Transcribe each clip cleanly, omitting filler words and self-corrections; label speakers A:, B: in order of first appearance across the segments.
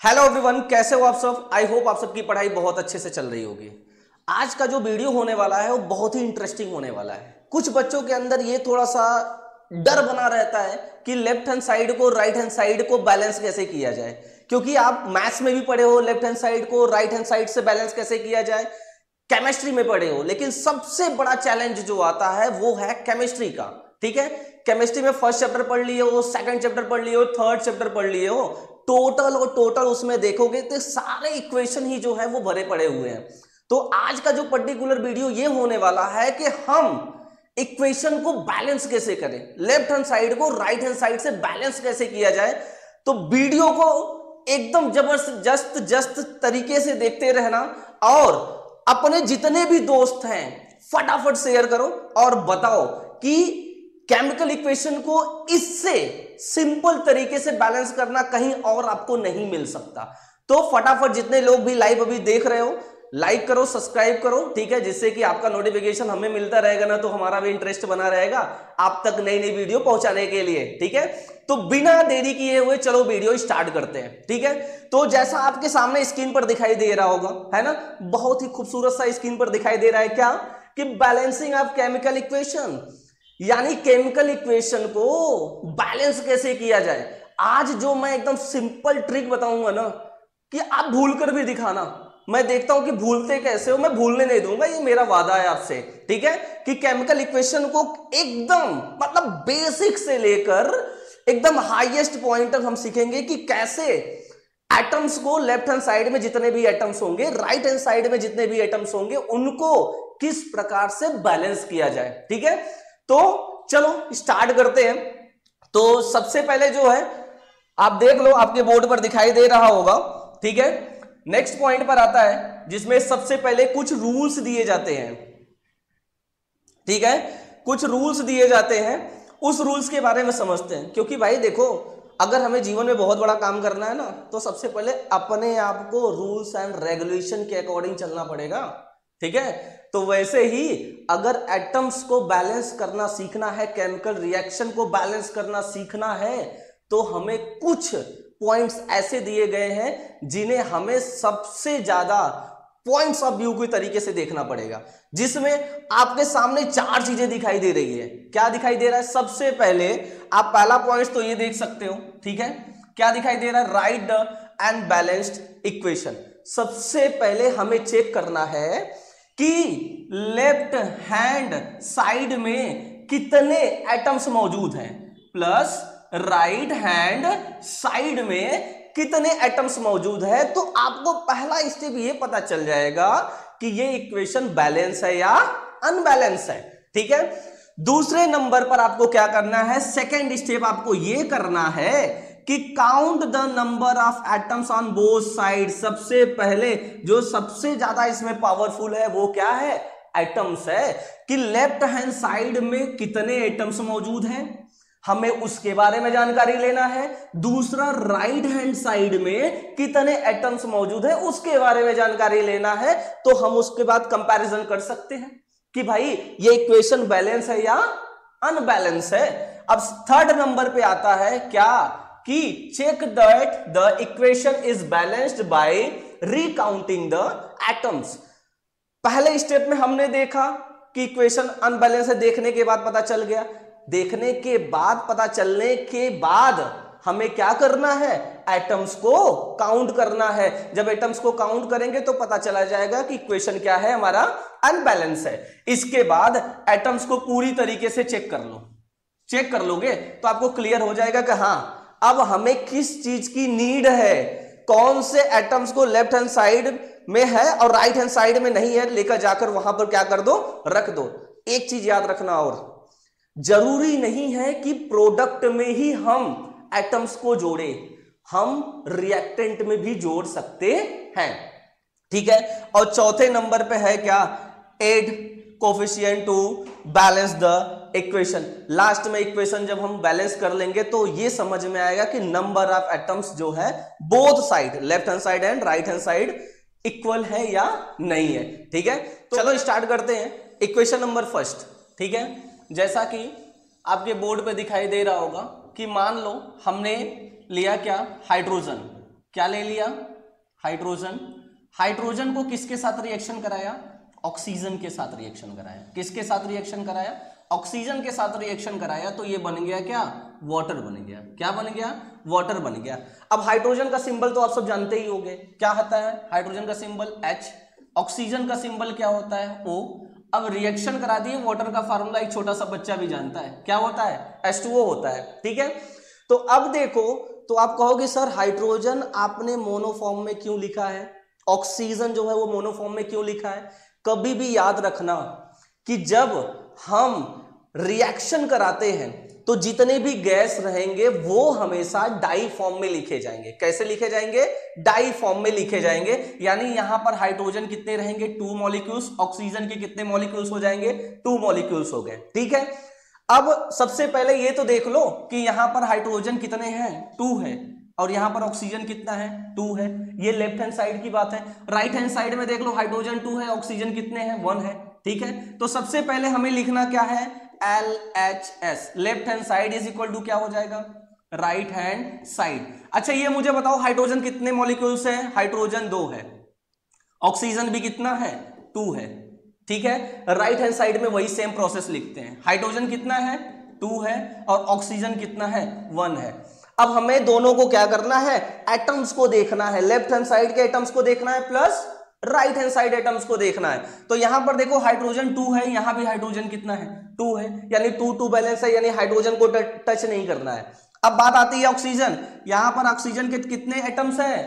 A: Hello everyone, कैसे हो आप सब। आई होप आप सबकी पढ़ाई बहुत अच्छे से चल रही होगी। आज का जो वीडियो होने वाला है वो बहुत ही इंटरेस्टिंग होने वाला है। कुछ बच्चों के अंदर ये थोड़ा सा डर बना रहता है कि लेफ्ट हैंड साइड को राइट हैंड साइड को बैलेंस कैसे किया जाए, क्योंकि आप मैथ्स में भी पढ़े हो लेफ्ट हैंड साइड को राइट हैंड साइड से बैलेंस कैसे किया जाए, केमिस्ट्री में पढ़े हो। लेकिन सबसे बड़ा चैलेंज जो आता है वो है केमिस्ट्री का। ठीक है, केमिस्ट्री में फर्स्ट चैप्टर पढ़ लिए हो, सेकंड चैप्टर पढ़ लिए हो, थर्ड चैप्टर पढ़ लिए हो, टोटल उसमें देखोगे तो सारे इक्वेशन ही जो है वो भरे पड़े हुए हैं। तो आज का जो पर्टिकुलर वीडियो ये होने वाला है कि हम इक्वेशन को बैलेंस कैसे करें, लेफ्ट हैंड साइड को राइट हैंड साइड से बैलेंस कैसे किया जाए। तो वीडियो को एकदम जबरदस्त तरीके से देखते रहना और अपने जितने भी दोस्त हैं फटाफट शेयर करो और बताओ कि केमिकल इक्वेशन को इससे सिंपल तरीके से बैलेंस करना कहीं और आपको नहीं मिल सकता। तो फटाफट जितने लोग भी लाइव अभी देख रहे हो लाइक करो, सब्सक्राइब करो, ठीक है, जिससे कि आपका नोटिफिकेशन हमें मिलता रहेगा ना, तो हमारा भी इंटरेस्ट बना रहेगा आप तक नई नई वीडियो पहुंचाने के लिए। ठीक है, तो बिना देरी किए हुए चलो वीडियो स्टार्ट करते हैं। ठीक है, तो जैसा आपके सामने स्क्रीन पर दिखाई दे रहा होगा, है ना, बहुत ही खूबसूरत सा स्क्रीन पर दिखाई दे रहा है क्या कि बैलेंसिंग ऑफ केमिकल इक्वेशन, यानी केमिकल इक्वेशन को बैलेंस कैसे किया जाए। आज जो मैं एकदम सिंपल ट्रिक बताऊंगा ना कि आप भूल कर भी दिखाना, मैं देखता हूं कि भूलते कैसे हो, मैं भूलने नहीं दूंगा, ये मेरा वादा है आपसे। ठीक है, कि केमिकल इक्वेशन को एकदम मतलब बेसिक से लेकर एकदम हाईएस्ट पॉइंट तक हम सीखेंगे कि कैसे एटम्स को लेफ्ट हैंड साइड में जितने भी एटम्स होंगे, राइट हैंड साइड में जितने भी एटम्स होंगे, उनको किस प्रकार से बैलेंस किया जाए। ठीक है, तो चलो स्टार्ट करते हैं। तो सबसे पहले जो है आप देख लो, आपके बोर्ड पर दिखाई दे रहा होगा। ठीक है, नेक्स्ट पॉइंट पर आता है जिसमें सबसे पहले कुछ रूल्स दिए जाते हैं। ठीक है, कुछ रूल्स दिए जाते हैं, उस रूल्स के बारे में समझते हैं। क्योंकि भाई देखो, अगर हमें जीवन में बहुत बड़ा काम करना है ना, तो सबसे पहले अपने आप को रूल्स एंड रेगुलेशन के अकॉर्डिंग चलना पड़ेगा। ठीक है, तो वैसे ही अगर एटम्स को बैलेंस करना सीखना है, केमिकल रिएक्शन को बैलेंस करना सीखना है, तो हमें कुछ पॉइंट्स ऐसे दिए गए हैं जिन्हें हमें सबसे ज्यादा पॉइंट्स ऑफ व्यू के तरीके से देखना पड़ेगा। जिसमें आपके सामने चार चीजें दिखाई दे रही है। क्या दिखाई दे रहा है? सबसे पहले आप पहला पॉइंट तो ये देख सकते हो। ठीक है, क्या दिखाई दे रहा है? Write the unbalanced equation. सबसे पहले हमें चेक करना है कि लेफ्ट हैंड साइड में कितने एटम्स मौजूद हैं, प्लस राइट हैंड साइड में कितने एटम्स मौजूद है। तो आपको पहला स्टेप ये पता चल जाएगा कि ये इक्वेशन बैलेंस है या अनबैलेंस है। ठीक है, दूसरे नंबर पर आपको क्या करना है, सेकेंड स्टेप आपको ये करना है कि count the number of atoms on both side. सबसे पहले जो सबसे ज्यादा इसमें पावरफुल है वो क्या है? एटम्स है, कि लेफ्ट हैंड साइड में कितने एटम्स मौजूद हैं, हमें उसके बारे में जानकारी लेना है। दूसरा, राइट हैंड साइड में कितने एटम्स मौजूद है उसके बारे में जानकारी लेना है। तो हम उसके बाद कंपैरिजन कर सकते हैं कि भाई ये इक्वेशन बैलेंस है या अनबैलेंस है। अब थर्ड नंबर पे आता है क्या कि check that the equation is balanced by recounting the atoms. पहले स्टेप में हमने देखा कि इक्वेशन अनबैलेंस है, देखने के बाद पता चल गया। देखने के बाद पता चलने के बाद हमें क्या करना है? एटम्स को काउंट करना है। जब एटम्स को काउंट करेंगे तो पता चला जाएगा कि इक्वेशन क्या है, हमारा अनबैलेंस है। इसके बाद एटम्स को पूरी तरीके से चेक कर लो। चेक कर लोगे तो आपको क्लियर हो जाएगा कि हाँ, अब हमें किस चीज की नीड है, कौन से एटम्स को लेफ्ट हैंड साइड में है और राइट हैंड साइड में नहीं है, लेकर जाकर वहां पर क्या कर दो, रख दो। एक चीज याद रखना, और जरूरी नहीं है कि प्रोडक्ट में ही हम एटम्स को जोड़े, हम रिएक्टेंट में भी जोड़ सकते हैं। ठीक है, और चौथे नंबर पे है क्या? Add coefficient to balance the equation. Last में इक्वेशन जब हम बैलेंस कर लेंगे तो ये समझ में आएगा कि नंबर ऑफ एटम्स जो है both side, left hand side and right hand side, equal है या नहीं है। ठीक है, तो चलो स्टार्ट करते हैं। Equation number first. ठीक है, जैसा कि आपके बोर्ड पे दिखाई दे रहा होगा कि मान लो हमने लिया क्या? हाइड्रोजन। क्या ले लिया, हाइड्रोजन। हाइड्रोजन को किसके साथ रिएक्शन कराया, ऑक्सीजन के साथ रिएक्शन कराया। किसके साथ रिएक्शन कराया, ऑक्सीजन के साथ रिएक्शन कराया, तो ये बन गया क्या, वाटर बन गया। क्या बन गया, वाटर बन गया। अब हाइड्रोजन का सिंबल तो आप सब जानते ही होंगे, क्या होता है हाइड्रोजन का सिंबल H, ऑक्सीजन का सिंबल क्या होता है O। अब रिएक्शन करा दिए, वाटर का फार्मूला एक छोटा सा बच्चा भी जानता है, क्या होता है, H2O होता है, ठीक है। तो अब देखो, तो आप कहोगे सर हाइड्रोजन आपने मोनोफॉर्म में क्यों लिखा है, ऑक्सीजन जो है वो मोनोफॉर्म में क्यों लिखा है। कभी भी याद रखना कि जब हम रिएक्शन कराते हैं तो जितने भी गैस रहेंगे वो हमेशा डाई फॉर्म में लिखे जाएंगे। कैसे लिखे जाएंगे, डाई फॉर्म में लिखे जाएंगे। यानी यहां पर हाइड्रोजन कितने रहेंगे, 2 मॉलिक्यूल्स, ऑक्सीजन के कितने मॉलिक्यूल्स हो जाएंगे, 2 मॉलिक्यूल्स हो गए, ठीक है। अब सबसे पहले ये तो देख लो कि यहां पर हाइड्रोजन कितने हैं, 2 है, और यहां पर ऑक्सीजन कितना है, 2 है। ये लेफ्ट हैंड साइड की बात है। राइट हैंड साइड में देख लो, हाइड्रोजन 2 है, ऑक्सीजन कितने हैं, 1 है, ठीक है। तो सबसे पहले हमें लिखना क्या है, LHS, left hand side is equal to क्या हो जाएगा, राइट हैंड साइड। अच्छा ये मुझे बताओ हाइड्रोजन कितने मॉलिक्यूल्स हैं, हाइड्रोजन 2 है, ऑक्सीजन भी कितना है, 2 है, ठीक है। राइट हैंड साइड में वही सेम प्रोसेस लिखते हैं, हाइड्रोजन कितना है, 2 है, और ऑक्सीजन कितना है, 1 है। अब हमें दोनों को क्या करना है, एटम्स को देखना है, लेफ्ट हैंड साइड के एटम्स को देखना है plus right hand side atoms को देखना है। तो यहां पर देखो हाइड्रोजन 2 है, यहां भी हाइड्रोजन कितना है, 2 है, यानी 2-2 बैलेंस है, यानी हाइड्रोजन को टच नहीं करना है। अब बात आती है ऑक्सीजन, यहां पर ऑक्सीजन के कितने एटम्स हैं,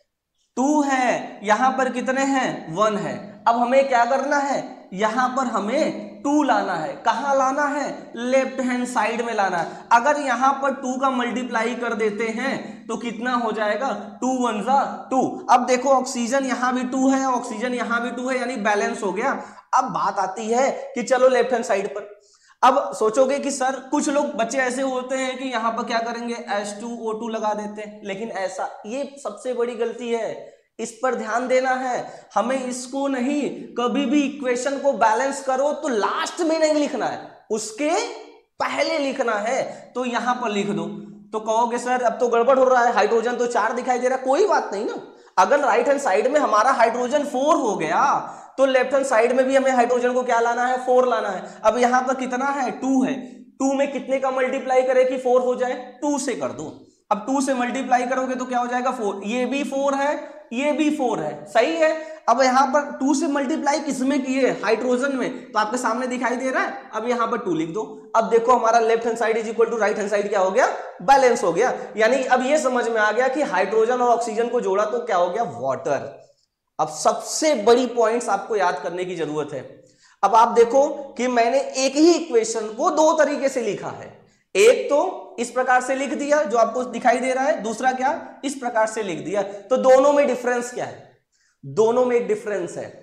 A: 2 है, यहां पर कितने हैं, 1 है। अब हमें क्या करना है, यहां पर हमें 2 लाना है, कहां लाना है, लेफ्ट हैंड साइड में लाना है। अगर यहां पर 2 का मल्टीप्लाई कर देते हैं तो कितना हो जाएगा, 2 1 जा 2। अब देखो ऑक्सीजन यहां भी 2 है, ऑक्सीजन यहां भी 2 है, यानी बैलेंस हो गया। अब बात आती है कि चलो लेफ्ट हैंड साइड पर। अब सोचोगे कि सर कुछ लोग बच्चे ऐसे होते हैं कि यहां पर क्या करेंगे, H2O2 लगा देते हैं, लेकिन ऐसा, ये सबसे बड़ी गलती है, इस पर ध्यान देना है। हमें इसको नहीं, कभी भी इक्वेशन को बैलेंस करो तो लास्ट में नहीं लिखना है, उसके पहले लिखना है। तो यहां पर लिख दो। तो कहोगे सर अब तो गड़बड़ हो रहा है, हाइड्रोजन तो 4 दिखाई दे रहा है। कोई बात नहीं ना, अगर राइट हैंड साइड में हमारा हाइड्रोजन 4 हो गया तो लेफ्ट हैंड साइड में भी हमें हाइड्रोजन को क्या लाना है, 4 लाना है। अब यहां पर कितना है, 2 है, 2 में कितने का मल्टीप्लाई करे कि 4 हो जाए, 2 से कर दो। अब 2 से मल्टीप्लाई करोगे तो क्या हो जाएगा, 4, ये भी 4 है, ये भी 4 है, सही है। अब यहां पर 2 से मल्टीप्लाई किसमें किए, हाइड्रोजन में, तो आपके सामने दिखाई दे रहा है। अब यहां पर 2 लिख दो। अब देखो हमारा left hand side is equal to right hand side क्या हो गया, बैलेंस हो गया। यानी अब ये समझ में आ गया कि हाइड्रोजन और ऑक्सीजन को जोड़ा तो क्या हो गया, वाटर। अब सबसे बड़ी पॉइंट्स आपको याद करने की जरूरत है। अब आप देखो कि मैंने एक ही इक्वेशन को 2 तरीके से लिखा है। एक तो इस प्रकार से लिख दिया जो आपको दिखाई दे रहा है, दूसरा क्या, इस प्रकार से लिख दिया। तो दोनों में डिफरेंस क्या है, दोनों में एक डिफरेंस है।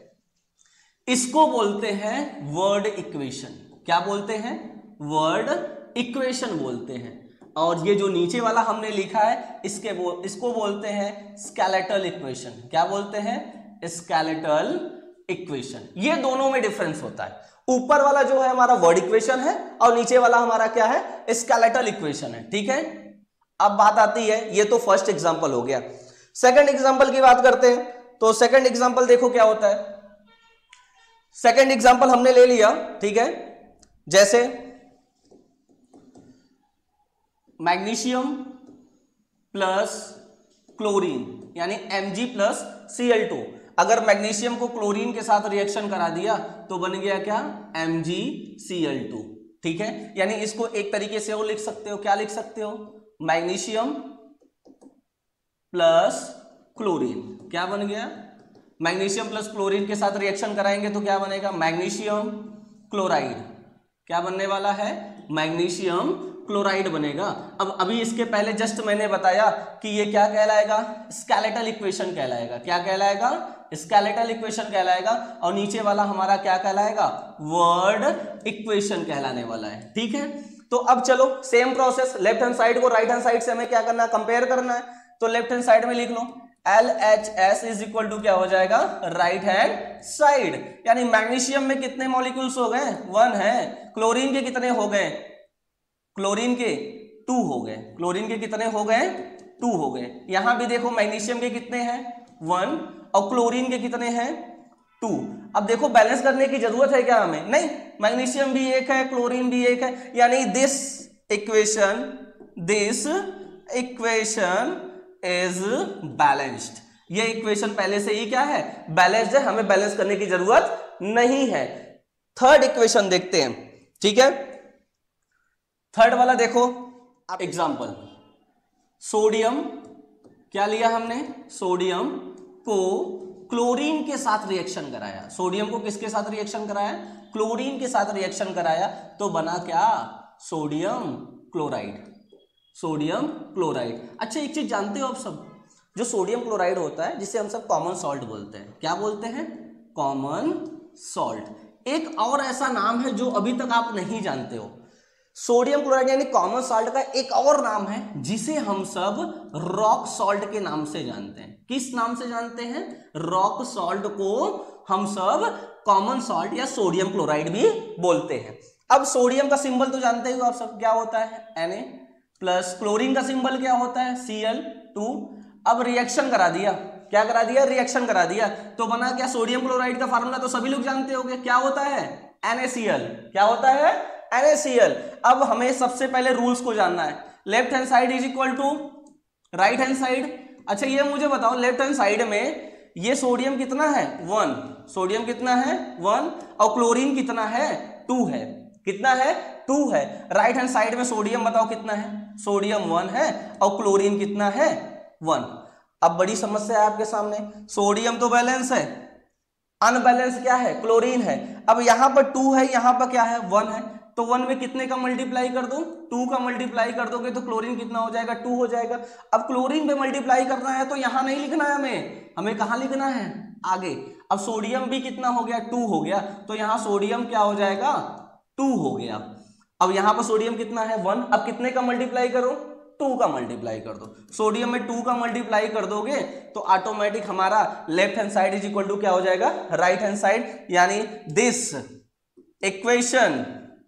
A: इसको बोलते हैं वर्ड इक्वेशन। क्या बोलते हैं, वर्ड इक्वेशन बोलते हैं। और ये जो नीचे वाला हमने लिखा है इसको बोलते हैं स्केलेटल इक्वेशन। क्या बोलते हैं, स्केलेटल इक्वेशन। ये दोनों में डिफरेंस होता है। ऊपर वाला जो है हमारा वर्ड इक्वेशन है और नीचे वाला हमारा क्या है, स्केलेटल इक्वेशन है, ठीक है। अब बात आती है, ये तो फर्स्ट एग्जांपल हो गया। सेकंड एग्जांपल की बात करते हैं। तो सेकंड एग्जांपल देखो क्या होता है। सेकंड एग्जांपल हमने ले लिया, ठीक है। जैसे मैग्नीशियम प्लस क्लोरीन यानी Mg+Cl2। अगर मैग्नीशियम को क्लोरीन के साथ रिएक्शन करा दिया तो बन गया क्या, Mg_Cl2, ठीक है। यानी इसको एक तरीके से और लिख सकते हो, क्या लिख सकते हो, मैग्नीशियम प्लस क्लोरीन। क्या बन गया, मैग्नीशियम प्लस क्लोरीन के साथ रिएक्शन कराएंगे तो क्या बनेगा, मैग्नीशियम क्लोराइड। क्या बनने वाला है, मैग्नीशियम क्लोराइड बनेगा। अब अभी इसके पहले जस्ट मैंने बताया कि ये क्या कहलाएगा, स्केलेटल इक्वेशन कहलाएगा। क्या कहलाएगा, स्केलेटल इक्वेशन कहलाएगा। और नीचे वाला हमारा क्या कहलाएगा, वर्ड इक्वेशन कहलाने वाला है, ठीक है। तो अब चलो same process, left hand side को राइट हैंड साइड से हमें क्या करना है, कंपेयर करना है। तो लेफ्ट हैंड साइड में लिख लो LHS इज इक्वल टू क्या हो जाएगा, राइट हैंड साइड। यानी मैग्नीशियम में कितने मॉलिक्यूल्स हो गए, 1 है। क्लोरीन के कितने हो गए, क्लोरीन के 2 हो गए। क्लोरीन के कितने हो गए, 2 हो गए। यहां भी देखो मैग्नीशियम के कितने हैं 1 और क्लोरीन के कितने हैं 2। अब देखो बैलेंस करने की जरूरत है क्या हमें? नहीं, मैग्नीशियम भी 1 है, क्लोरीन भी 1 है, यानी दिस इक्वेशन इज बैलेंस्ड। ये इक्वेशन पहले से ही क्या है? बैलेंस्ड है, हमें बैलेंस करने की जरूरत नहीं है। थर्ड इक्वेशन देखते हैं, ठीक है। थर्ड वाला देखो एग्जांपल, सोडियम क्या लिया हमने? सोडियम को क्लोरीन के साथ रिएक्शन कराया। सोडियम को किसके साथ रिएक्शन कराया? क्लोरीन के साथ रिएक्शन कराया, तो बना क्या? Sodium chloride. Sodium chloride. अच्छा एक चीज जानते हो आप सब, जो सोडियम क्लोराइड होता है जिसे हम सब कॉमन सॉल्ट बोलते हैं, क्या बोलते हैं? Common salt. एक और ऐसा नाम है जो अभी तक आप नहीं जानते हो, सोडियम क्लोराइड यानी कॉमन सॉल्ट का एक और नाम है जिसे हम सब रॉक सॉल्ट के नाम से जानते हैं। किस नाम से जानते हैं? रॉक सॉल्ट को हम सब कॉमन सॉल्ट या सोडियम क्लोराइड भी बोलते हैं। अब सोडियम का सिंबल तो जानते हो आप सब, क्या होता है? Na प्लस क्लोरीन का सिंबल क्या होता है? Cl2। अब रिएक्शन करा दिया, क्या करा दिया? रिएक्शन करा दिया, तो बना क्या? सोडियम क्लोराइड का फार्मूला तो सभी लोग जानते होंगे, क्या होता है? NaCl। क्या होता है? NaCl। अब हमें सबसे पहले रूल्स को जानना है। Left hand side is equal to right hand side. अच्छा ये मुझे बताओ, लेफ्ट हैंड साइड में ये सोडियम कितना है? 1। सोडियम कितना है? 1। और क्लोरीन कितना है? 2 है। कितना है? 2 है। राइट हैंड साइड में सोडियम बताओ कितना है? सोडियम 1 है और क्लोरीन कितना है? 1। अब बड़ी समस्या है आपके सामने, सोडियम तो बैलेंस है, अनबैलेंस क्या है? क्लोरीन है। अब यहां पर 2 है, यहां पर क्या है? 1 है, तो 1 में कितने का मल्टीप्लाई कर दो? 2 का मल्टीप्लाई कर दोगे तो क्लोरीन कितना हो जाएगा? 2 हो जाएगा। अब क्लोरीन पे मल्टीप्लाई करना है तो यहां नहीं लिखना है हमें कहां लिखना है? आगे। अब सोडियम भी कितना हो गया? 2 हो गया, तो यहां सोडियम क्या हो जाएगा? 2 हो गया। अब यहां पर सोडियम कितना है? 1। अब कितने का मल्टीप्लाई करो? 2 का मल्टीप्लाई कर दो। सोडियम में 2 का मल्टीप्लाई कर दोगे तो ऑटोमेटिक हमारा left hand side is equal to क्या हो जाएगा? राइट हैंड साइड, यानी दिस इक्वेशन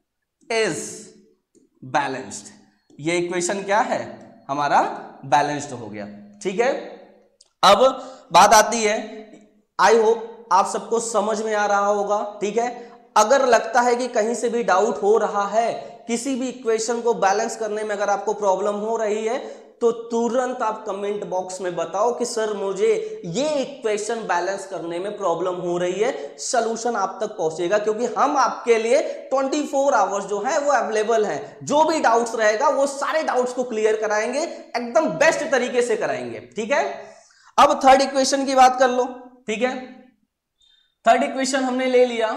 A: इज बैलेंस्ड। ये इक्वेशन क्या है? हमारा बैलेंस्ड हो गया, ठीक है। अब बात आती है, आई होप आप सबको समझ में आ रहा होगा, ठीक है। अगर लगता है कि कहीं से भी डाउट हो रहा है, किसी भी इक्वेशन को बैलेंस करने में अगर आपको प्रॉब्लम हो रही है, तो तुरंत आप कमेंट बॉक्स में बताओ कि सर मुझे ये इक्वेशन बैलेंस करने में प्रॉब्लम हो रही है। सलूशन आप तक पहुंचेगा, क्योंकि हम आपके लिए 24 आवर्स जो है वो अवेलेबल हैं। जो भी डाउट्स रहेगा वो सारे डाउट्स को क्लियर कराएंगे, एकदम बेस्ट तरीके से कराएंगे, ठीक है। अब थर्ड इक्वेशन की बात कर लो, ठीक है। थर्ड इक्वेशन हमने ले लिया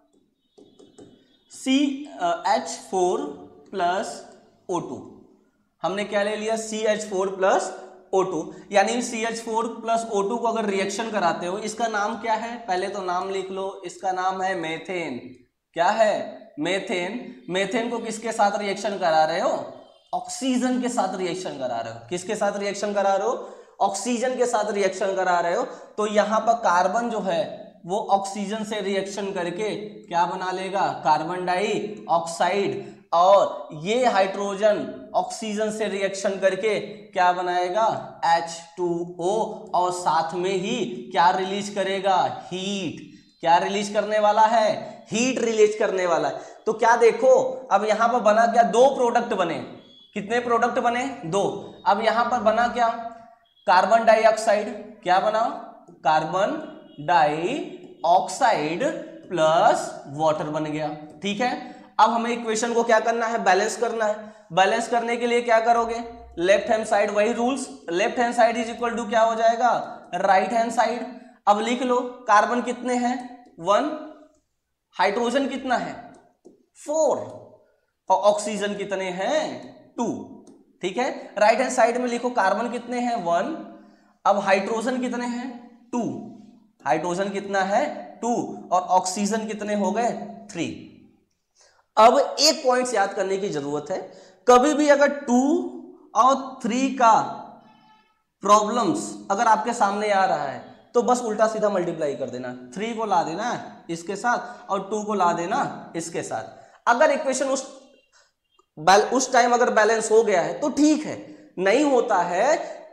A: CH4 प्लस O2। हमने क्या ले लिया? CH4 प्लस O2, यानी CH4 प्लस O2 को अगर रिएक्शन कराते हो, इसका नाम क्या है? पहले तो नाम लिख लो, इसका नाम है मेथेन। क्या है? मेथेन। मेथेन को किसके साथ रिएक्शन करा रहे हो? ऑक्सीजन के साथ रिएक्शन करा रहे हो। किसके साथ रिएक्शन करा रहे हो? ऑक्सीजन के साथ रिएक्शन करा रहे हो। तो यहां पर कार्बन जो है वो ऑक्सीजन से रिएक्शन करके क्या बना लेगा? Carbon dioxide. और ये हाइड्रोजन ऑक्सीजन से रिएक्शन करके क्या बनाएगा? H2O। और साथ में ही क्या रिलीज करेगा? हीट। क्या रिलीज करने वाला है? हीट रिलीज करने वाला है। तो क्या देखो, अब यहां पर बना क्या? 2 प्रोडक्ट बने। कितने प्रोडक्ट बने? 2। अब यहां पर बना क्या? Carbon dioxide. क्या बना? कार्बन डाइऑक्साइड प्लस वाटर बन गया, ठीक है। अब हमें इक्वेशन को क्या करना है? बैलेंस करना है। बैलेंस करने के लिए क्या करोगे? लेफ्ट हैंड साइड, वही rules, left hand side is equal to क्या हो जाएगा? Right hand side. अब लिख लो, कार्बन कितने हैं? 1। हाइड्रोजन कितना है? 4। और ऑक्सीजन कितने हैं? 2, ठीक है। राइट हैंड साइड में लिखो, कार्बन कितने हैं? 1। अब हाइड्रोजन कितने हैं? 2। हाइड्रोजन कितना है? 2। और ऑक्सीजन कितने हो गए? 3। अब एक पॉइंट याद करने की जरूरत है, कभी भी अगर 2 और 3 का प्रॉब्लम्स अगर आपके सामने आ रहा है तो बस उल्टा सीधा मल्टीप्लाई कर देना। 3 को ला देना इसके साथ और 2 को ला देना इसके साथ। अगर इक्वेशन उस टाइम अगर बैलेंस हो गया है तो ठीक है, नहीं होता है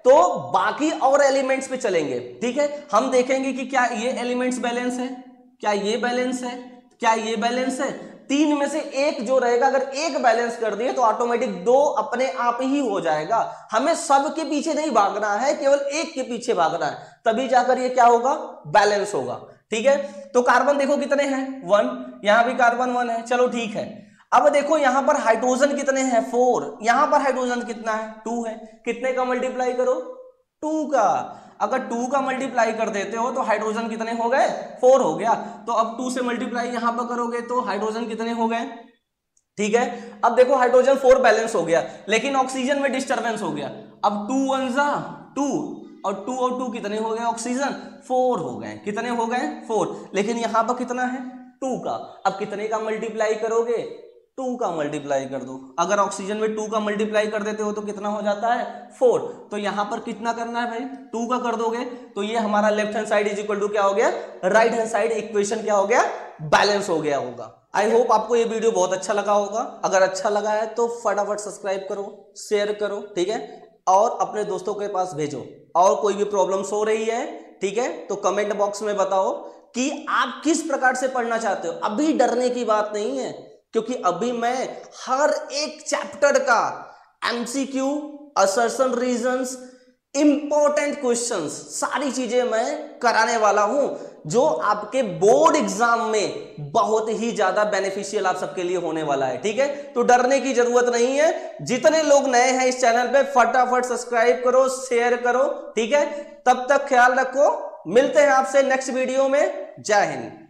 A: तो बाकी और एलिमेंट्स पे चलेंगे, ठीक है। हम देखेंगे कि क्या ये एलिमेंट्स बैलेंस है, क्या ये बैलेंस है, क्या ये बैलेंस है। तीन में से एक जो रहेगा, अगर एक बैलेंस कर दिए तो ऑटोमेटिक दो अपने आप ही हो जाएगा। हमें सब के पीछे नहीं भागना है, केवल एक के पीछे भागना है, तभी जाकर ये क्या होगा, बैलेंस होगा, ठीक है। तो कार्बन देखो कितने हैं, 1, यहां भी कार्बन 1 है, चलो ठीक है। अब देखो यहां पर हाइड्रोजन कितने हैं, 4, यहां पर हाइड्रोजन कितना है, 2 है। कितने का मल्टीप्लाई करो, 2 का। अगर 2 का मल्टीप्लाई कर देते हो तो हाइड्रोजन कितने हो गए, 4 हो गया। तो अब 2 से मल्टीप्लाई यहां पर करोगे तो हाइड्रोजन कितने हो गए, ठीक है। अब देखो हाइड्रोजन 4 बैलेंस हो गया, लेकिन ऑक्सीजन में डिस्टर्बेंस हो गया। अब 2 1 जा 2 और 2 और 2 कितने हो गए, ऑक्सीजन 4 हो गए। कितने हो गए, 4। लेकिन यहां पर कितना है, 2 का। अब कितने का मल्टीप्लाई करोगे, 2 का मल्टीप्लाई कर दो। अगर ऑक्सीजन में 2 का मल्टीप्लाई कर देते हो तो कितना हो जाता है, 4। तो यहां पर कितना करना है भाई, 2 का कर दोगे तो ये हमारा left hand side is equal to क्या हो गया, राइट हैंड साइड इक्वेशन क्या हो गया, बैलेंस हो गया होगा। आई होप आपको ये वीडियो बहुत अच्छा लगा होगा। अगर अच्छा लगा है तो फटाफट सब्सक्राइब करो, शेयर करो, ठीक है, और अपने दोस्तों के पास भेजो। और कोई भी प्रॉब्लम्स हो रही है, ठीक है, तो कमेंट बॉक्स में बताओ कि आप किस प्रकार से पढ़ना चाहते हो। अभी डरने की बात नहीं है, क्योंकि अभी मैं हर एक चैप्टर का MCQ, assertion reasons, important questions, सारी चीजें मैं कराने वाला हूं, जो आपके बोर्ड एग्जाम में बहुत ही ज्यादा बेनिफिशियल आप सबके लिए होने वाला है, ठीक है। तो डरने की जरूरत नहीं है। जितने लोग नए हैं इस चैनल पे फटाफट सब्सक्राइब करो, शेयर करो, ठीक है। तब तक ख्याल रखो, मिलते हैं आपसे नेक्स्ट वीडियो में। जय हिंद।